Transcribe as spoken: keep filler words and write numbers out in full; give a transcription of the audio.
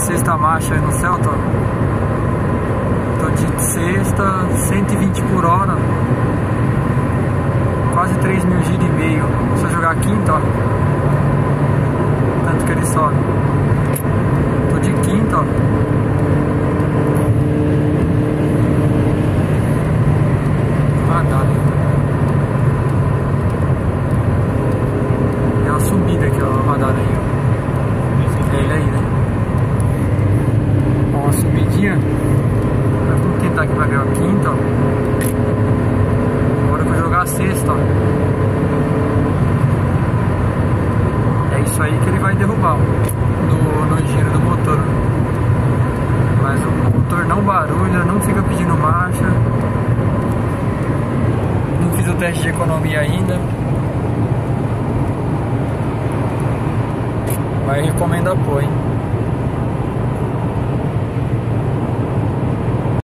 sexta marcha aí no Celta, ó. Tô de sexta, cento e vinte por hora, quase três mil giros e meio. Se eu jogar a quinta, ó, tanto que ele sobe. Tô de quinta, ó. Radar, né? É uma subida aqui, ó, o radar aí, ó. É ele aí, né? Ó, uma subidinha. Vamos tentar aqui pra ver a quinta, ó. Agora eu vou jogar a sexta, ó. É isso aí que ele vai derrubar, ó, no, no giro do motor. Mas o motor não barulha, não fica pedindo marcha. Não fiz o teste de economia ainda. Mas recomendo apoio, hein?